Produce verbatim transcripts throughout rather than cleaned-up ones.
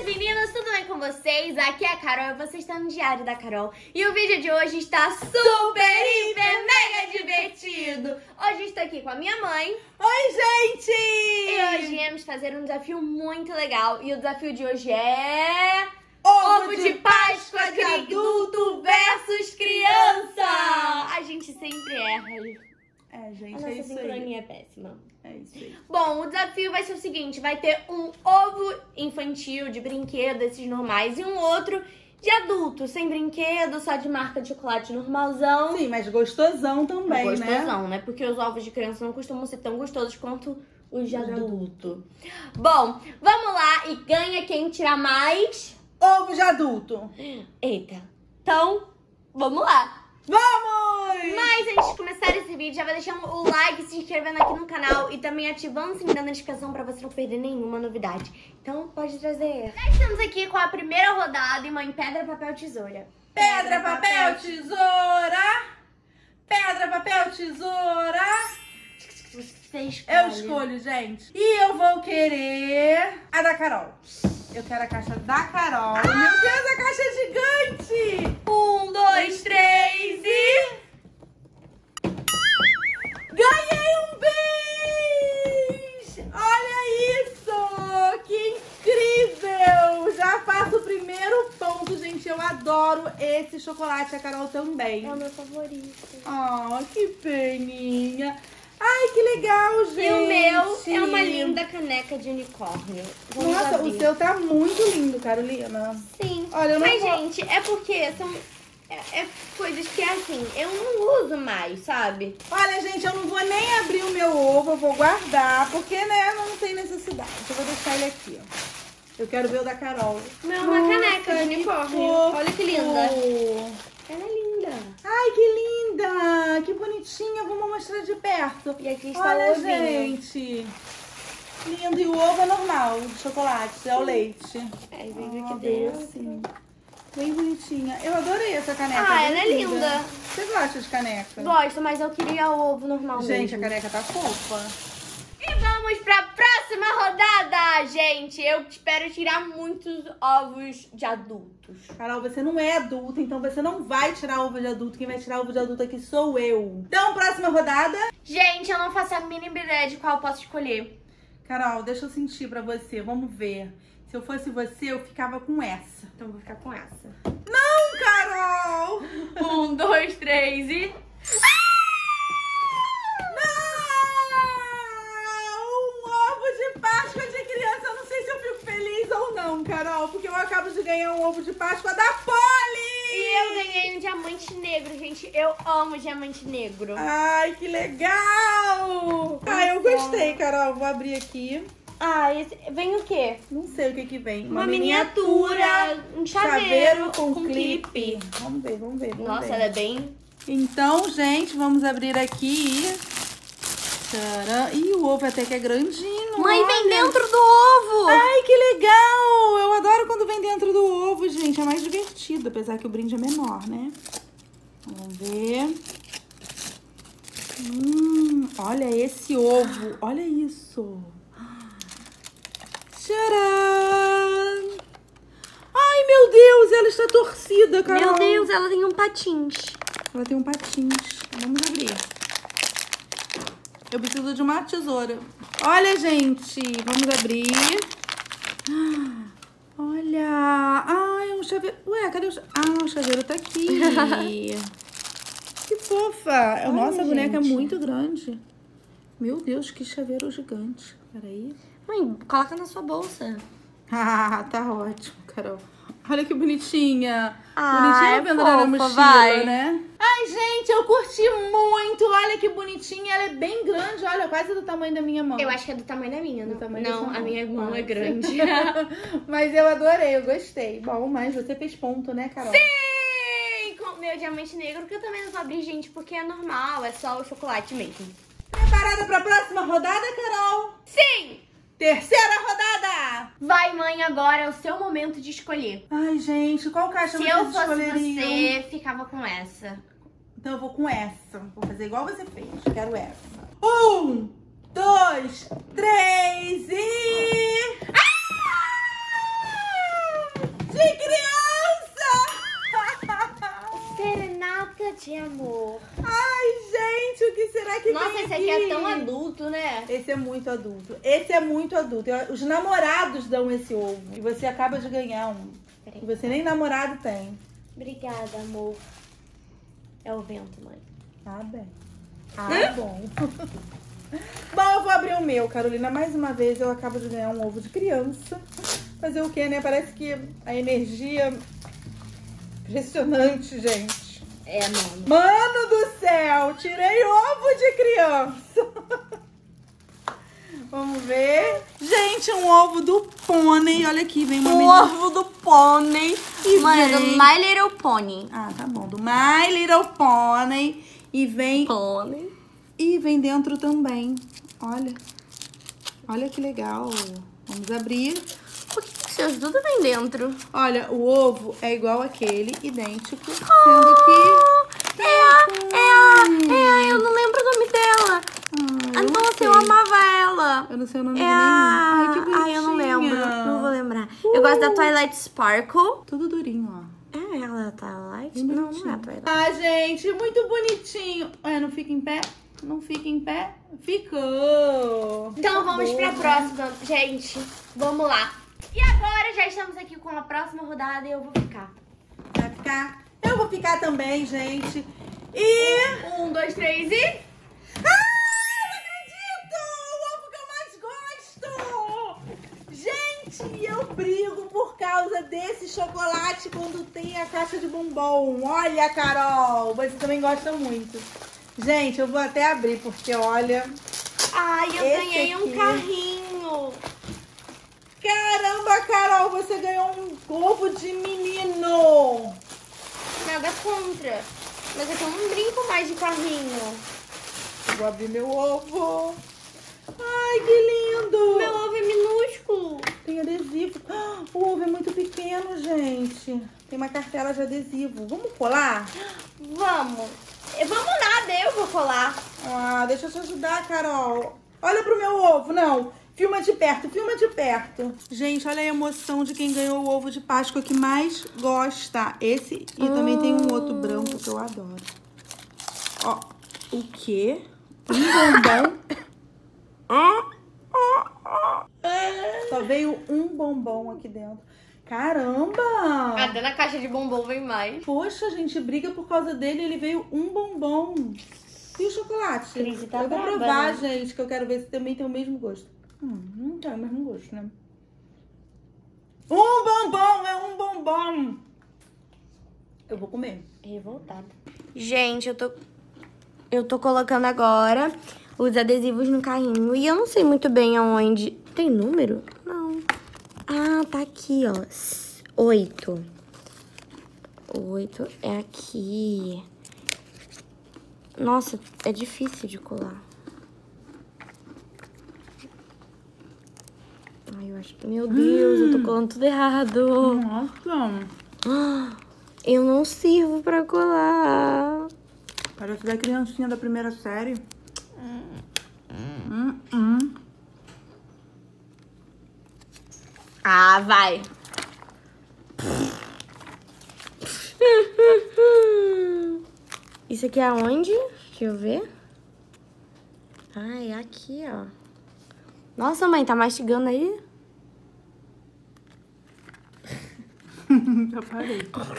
meninas, tudo bem com vocês? Aqui é a Carol e você está no Diário da Carol. E o vídeo de hoje está super, hiper, mega divertido. Hoje estou aqui com a minha mãe. Oi, gente! E hoje viemos fazer um desafio muito legal. E o desafio de hoje é... Ovo, Ovo de, de Páscoa, Páscoa de adulto versus criança. A gente sempre erra. É, gente, A nossa é isso aí. sincronia é péssima. É isso aí. Bom, o desafio vai ser o seguinte, vai ter um ovo infantil de brinquedo, esses normais, e um outro de adulto, sem brinquedo, só de marca de chocolate normalzão. Sim, mas gostosão também, Gostosão, né? né? Porque os ovos de criança não costumam ser tão gostosos quanto os de adulto. Bom, vamos lá e ganha quem tirar mais... Ovo de adulto. Eita. Então, vamos lá. Vamos! Mas antes de começar esse vídeo, já vai deixando o like, se inscrevendo aqui no canal e também ativando o sininho da notificação pra você não perder nenhuma novidade. Então, pode trazer. Já estamos aqui com a primeira rodada e mãe pedra, papel, tesoura. Pedra, papel, tesoura. Pedra, papel, tesoura. Você escolhe. Eu escolho, gente. E eu vou querer a da Carol. Eu quero a caixa da Carol. Ah! Meu Deus, a caixa é gigante! Um, dois, três e... Ganhei um bis! Olha isso! Que incrível! Já faço o primeiro ponto, gente. Eu adoro esse chocolate, a Carol também. É o meu favorito. Oh, que peninha. Ai, que legal, gente. E o meu é uma linda caneca de unicórnio. Vamos Nossa, abrir. o seu tá muito lindo, Carolina. Sim. Olha, eu não Mas, vou... gente, é porque são é, é coisas que, assim, eu não uso mais, sabe? Olha, gente, eu não vou nem abrir o meu ovo, eu vou guardar, porque, né, não tem necessidade. Eu vou deixar ele aqui, ó. Eu quero ver o da Carol. O meu é uma Nossa, caneca de que unicórnio. fofo. Olha que linda. Ela é linda. Ai, que linda! Que bonitinha. Vamos mostrar de perto. E aqui está Olha, o ovinho. gente. Lindo. E o ovo é normal, de chocolate, é o leite. É, vem Ah, aqui bem dentro. assim. Bem bonitinha. Eu adorei essa caneca. Ah, bem ela é linda. Você gosta de caneca? Gosto, mas eu queria o ovo normal Gente, mesmo. a caneca tá fofa. E vamos pra próxima rodada, gente. Eu espero tirar muitos ovos de adultos. Carol, você não é adulta, então você não vai tirar ovo de adulto. Quem vai tirar ovo de adulto aqui sou eu. Então, próxima rodada. Gente, eu não faço a mínima ideia de qual eu posso escolher. Carol, deixa eu sentir pra você. Vamos ver. Se eu fosse você, eu ficava com essa. Então eu vou ficar com essa. Não, Carol! Um, dois, três e... Um ovo de Páscoa de criança. Eu não sei se eu fico feliz ou não, Carol, porque eu acabo de ganhar um ovo de Páscoa da Polly! E eu ganhei um diamante negro, gente. Eu amo diamante negro. Ai, que legal! Ah, eu gostei, Carol. Vou abrir aqui. Ah, esse... vem o quê? Não sei o que que vem. Uma, miniatura, um chaveiro, com, com clipe. clipe. Vamos ver, vamos ver. Vamos Nossa, ver. ela é bem... Então, gente, vamos abrir aqui. Tcharam. Ih, o ovo até que é grandinho. Mãe, olha. vem dentro do ovo! Ai, que legal! Eu adoro quando vem dentro do ovo, gente. É mais divertido, apesar que o brinde é menor, né? Vamos ver. Hum, olha esse ovo. Olha isso. Tcharam! Ai, meu Deus, ela está torcida, Carol. Meu Deus, ela tem um patins. Ela tem um patins. Vamos abrir. Eu preciso de uma tesoura. Olha, gente. Vamos abrir. Olha. Ah, é um chaveiro. Ué, cadê o chaveiro? Ah, o chaveiro tá aqui. Que fofa. Olha, Nossa, a boneca é gente. muito grande. Meu Deus, que chaveiro gigante. Peraí. Mãe, coloca na sua bolsa. Ah, tá ótimo, Carol. Olha que bonitinha. Ah, bonitinha é pendurada na fofa, mochila, vai. né? Ai, gente, eu curti muito. Olha que bonitinha. Ela é bem grande. Olha, quase do tamanho da minha mão. Eu acho que é do tamanho da minha, Do não? tamanho Não, da sua a mão. minha mão Ah, é grande. Mas eu adorei, eu gostei. Bom, mas você fez ponto, né, Carol? Sim! Com o meu diamante negro, que eu também não vou abrir, gente, porque é normal, é só o chocolate mesmo. Preparada pra próxima rodada, Carol? Sim! Terceira rodada! Vai, mãe, agora é o seu momento de escolher. Ai, gente, qual caixa Se vocês eu fosse escolheriam? você, ficava com essa. Então eu vou com essa. Vou fazer igual você fez. Quero essa. Um, dois, três e... que é tão adulto, né? Esse é muito adulto. Esse é muito adulto. Os namorados dão esse ovo. E você acaba de ganhar um. Peraí. E você nem namorado tem. Obrigada, amor. É o vento, mãe. Ah, bem. Ah, bom. Bom, eu vou abrir o meu, Carolina. Mais uma vez eu acabo de ganhar um ovo de criança. Fazer o quê, né? Parece que a energia... Impressionante, gente. É, mano. Mano do céu! Tirei ovo de criança. Vamos ver. Gente, um ovo do pônei. Olha aqui, vem uma O menina. ovo do pônei. E Mano, é do vem- My Little Pony. Ah, tá bom. Do My Little Pony. E vem... Pônei. E vem dentro também. Olha. Olha que legal. Vamos abrir. Por que que seus tudo vem dentro? Olha, o ovo é igual aquele, idêntico. Sendo que... É a, é a, é a, eu não lembro o nome dela. Ah, Ah, eu não nossa, sei. eu amava ela. Eu não sei o nome É de nenhum. a... Ai, que bonitinha. Ai, eu não lembro. Não vou lembrar. Eu gosto da Twilight Sparkle. Tudo durinho, ó. É ela, Twilight? Bem Não, bonitinho. não é a Twilight. Ah, gente, muito bonitinho. Olha, não fica em pé? Não fica em pé? Ficou. Então vamos Tá pra bom. próxima, gente. Vamos lá. E agora já estamos aqui com a próxima rodada e eu vou ficar. Vai ficar? Eu vou ficar também, gente. E... Um, dois, três e... Ah, não acredito! O ovo que eu mais gosto! Gente, eu brigo por causa desse chocolate quando tem a caixa de bombom. Olha, Carol, você também gosta muito. Gente, eu vou até abrir, porque olha... Ai, eu Esse ganhei aqui. um carrinho. Caramba, Carol, você ganhou um ovo de menino. Nada contra. Mas eu não brinco mais de carrinho. Eu vou abrir meu ovo. Ai, que lindo. Meu ovo é minúsculo. Tem adesivo. Ah, o ovo é muito pequeno, gente. Tem uma cartela de adesivo. Vamos colar? Vamos. Vamos nada, eu vou colar. Ah, deixa eu te ajudar, Carol. Olha pro meu ovo, não. Filma de perto, filma de perto. Gente, olha a emoção de quem ganhou o ovo de Páscoa que mais gosta. Esse e também tem um outro branco que eu adoro. Ó, o quê? Um bombom. Só veio um bombom aqui dentro. Caramba! Até na caixa de bombom vem mais. Poxa, a gente briga por causa dele. Ele veio um bombom. E o chocolate? Crise tá eu vou braba, provar, né? gente, que eu quero ver se também tem o mesmo gosto. Hum, não tem o mesmo gosto, né? Um bombom, é um bombom. Eu vou comer. Revoltada. Gente, eu tô... Eu tô colocando agora os adesivos no carrinho. E eu não sei muito bem aonde... Tem número? Não. Ah, tá aqui, ó. Oito. Oito é aqui. Nossa, é difícil de colar. Ai, eu acho que... Meu Deus, eu tô colando tudo errado. Nossa. Ah, eu não sirvo pra colar. Parece da criancinha da primeira série. Hum, hum. Ah, vai. Isso aqui é aonde? Deixa eu ver. Ah, é aqui, ó. Nossa, mãe, tá mastigando aí? Já parei.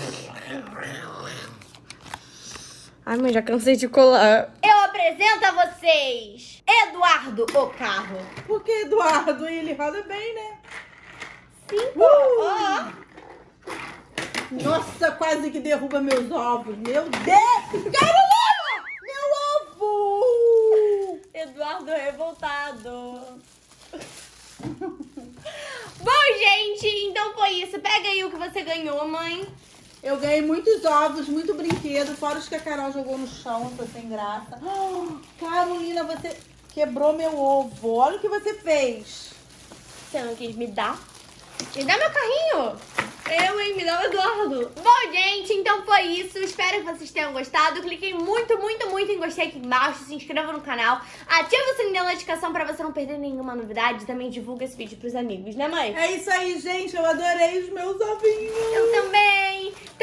Ai, mãe, já cansei de colar. Eu apresento a vocês Eduardo, o carro. Porque Eduardo, ele roda bem, né? Sim, Uh! Nossa, quase que derruba meus ovos. Meu Deus! Carolina! Meu ovo! Eduardo revoltado. Bom, gente, então foi isso. Pega aí o que você ganhou, mãe. Eu ganhei muitos ovos, muito brinquedo, fora os que a Carol jogou no chão, foi sem graça. Oh, Carolina, você quebrou meu ovo. Olha o que você fez. Você não quis me dar? Me dá meu carrinho. Eu, hein? Me dá o Eduardo. Bom, gente, então foi isso. Espero que vocês tenham gostado. Cliquem muito, muito, muito em gostei aqui embaixo. Se inscreva no canal. Ativa o sininho da notificação pra você não perder nenhuma novidade. Também divulga esse vídeo pros amigos, né, mãe? É isso aí, gente. Eu adorei os meus ovinhos. Eu também.